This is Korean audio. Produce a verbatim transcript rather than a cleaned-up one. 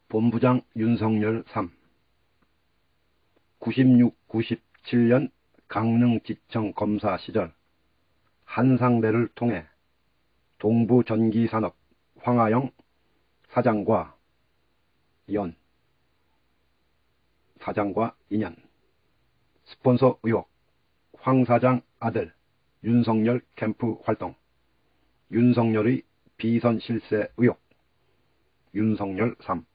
본부장 윤석열 삼. 구십육 구십칠 년 강릉지청 검사 시절 한상배를 통해 동부전기산업 황하영 사장과 연 사장과 인연, 스폰서 의혹, 황 사장 아들 윤석열 캠프 활동, 윤석열의 비선 실세 의혹, 윤석열 삼.